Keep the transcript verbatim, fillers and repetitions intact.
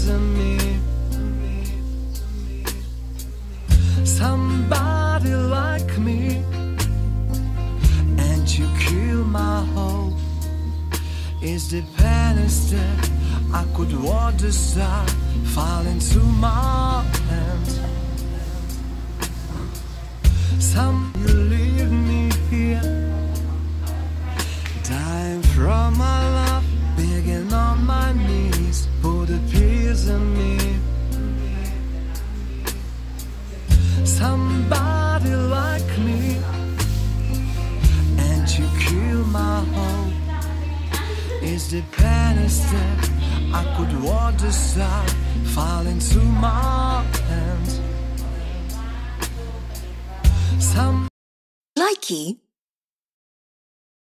appears in me. Somebody like me, and you kill my hope. Is the pennies that I could watch the star fall into my hands. Some you leave me here, dying from my love, begging on my knees, put a piece in me. Somebody like me, and you kill my hope. Is the pennies that I could watch the star fall into my hands. Some Likey